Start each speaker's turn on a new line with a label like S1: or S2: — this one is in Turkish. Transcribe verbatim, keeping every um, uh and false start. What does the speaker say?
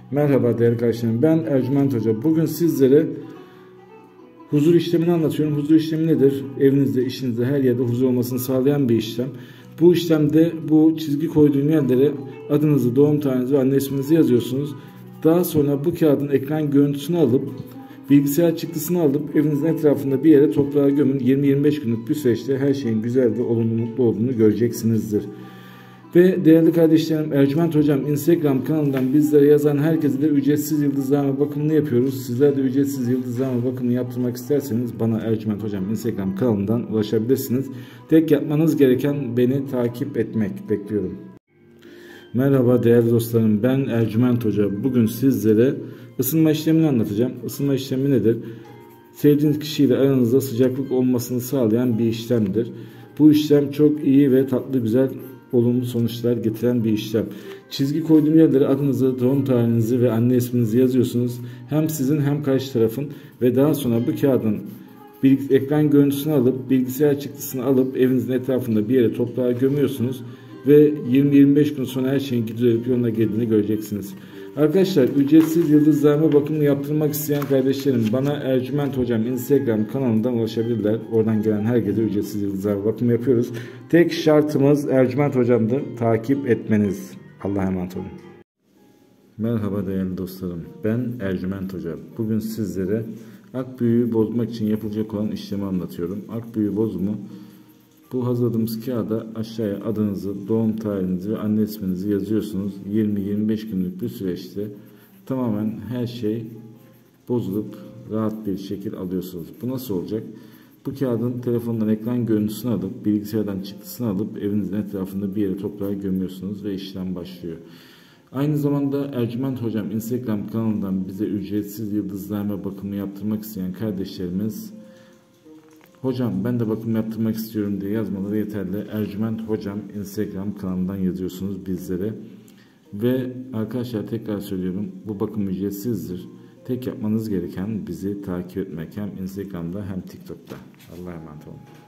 S1: Merhaba değerli kardeşlerim, ben Ercüment Hoca. Bugün sizlere huzur işlemini anlatıyorum. Huzur işlemi nedir? Evinizde, işinizde, her yerde huzur olmasını sağlayan bir işlem. Bu işlemde bu çizgi koyduğum yerlere adınızı, doğum tarihinizi ve anne isminizi yazıyorsunuz. Daha sonra bu kağıdın ekran görüntüsünü alıp bilgisayar çıktısını alıp evinizin etrafında bir yere toprağa gömün. yirmi yirmi beş günlük bir süreçte her şeyin güzel ve olumlu, mutlu olduğunu göreceksinizdir. Ve değerli kardeşlerim, Ercüment Hocam Instagram kanalından bizlere yazan herkese de ücretsiz yıldızlama bakımını yapıyoruz. Sizler de ücretsiz yıldızlama bakımını yaptırmak isterseniz bana Ercüment Hocam Instagram kanalından ulaşabilirsiniz. Tek yapmanız gereken beni takip etmek. Bekliyorum. Merhaba değerli dostlarım, ben Ercüment Hoca. Bugün sizlere ısınma işlemini anlatacağım. Isınma işlemi nedir? Sevdiğiniz kişiyle aranızda sıcaklık olmasını sağlayan bir işlemdir. Bu işlem çok iyi ve tatlı, güzel, olumlu sonuçlar getiren bir işlem. Çizgi koyduğum yerlere adınızı, doğum tarihinizi ve anne isminizi yazıyorsunuz. Hem sizin hem karşı tarafın ve daha sonra bu kağıdın ekran görüntüsünü alıp bilgisayar çıktısını alıp evinizin etrafında bir yere toprağa gömüyorsunuz ve yirmi yirmi beş gün sonra her şeyin gidiyor yoluna geldiğini göreceksiniz. Arkadaşlar, ücretsiz yıldızlarma bakımını yaptırmak isteyen kardeşlerim bana Ercüment Hocam Instagram kanalından ulaşabilirler. Oradan gelen herkese ücretsiz yıldızlarma bakımı yapıyoruz. Tek şartımız Ercüment Hocam'dır. Takip etmeniz. Allah'a emanet olun. Merhaba değerli dostlarım. Ben Ercüment Hocam. Bugün sizlere ak büyüğü bozmak için yapılacak olan işlemi anlatıyorum. Ak büyüğü bozumu, bu hazırladığımız kağıda aşağıya adınızı, doğum tarihinizi ve anne isminizi yazıyorsunuz. yirmi yirmi beş günlük bir süreçte tamamen her şey bozulup rahat bir şekil alıyorsunuz. Bu nasıl olacak? Bu kağıdın telefondan ekran görüntüsünü alıp bilgisayardan çıktısını alıp evinizin etrafında bir yere toprağa gömüyorsunuz ve işlem başlıyor. Aynı zamanda Ercüment Hocam Instagram kanalından bize ücretsiz yıldızlarma bakımını yaptırmak isteyen kardeşlerimiz, hocam ben de bakım yaptırmak istiyorum diye yazmaları yeterli. Ercüment Hocam Instagram kanalından yazıyorsunuz bizlere. Ve arkadaşlar, tekrar söylüyorum, bu bakım ücretsizdir. Tek yapmanız gereken bizi takip etmek, hem Instagram'da hem TikTok'ta. Allah'a emanet olun.